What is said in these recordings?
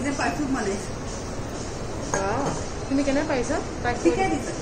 ते परफ्यूम बनायचं. तुम्ही केलं पाहिजे ठीक आहे तिथं.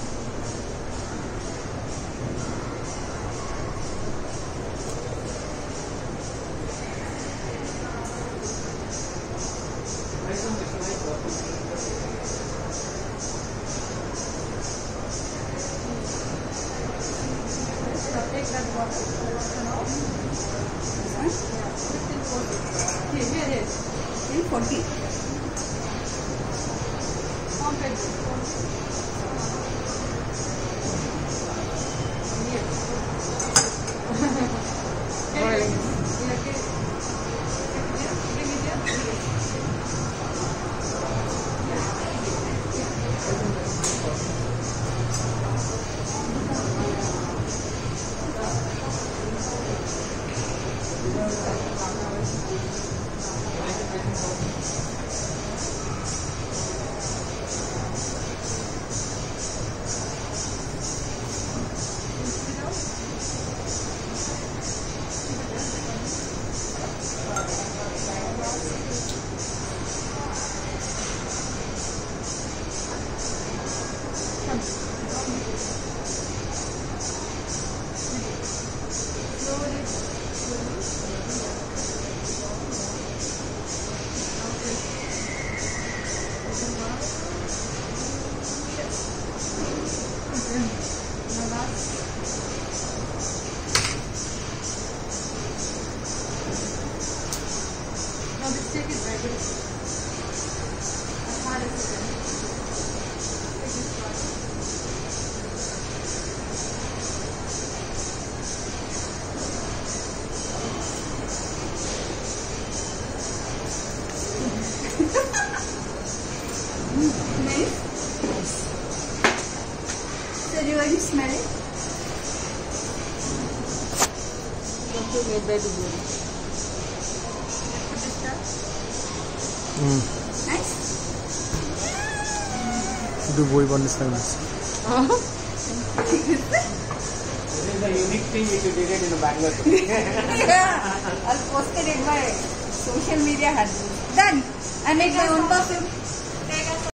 Smell it. Nice. Do boy one this time. This is a unique thing which you did it in Bangalore. Yeah, I'll post it in my social media handle. Done. I make my own perfume.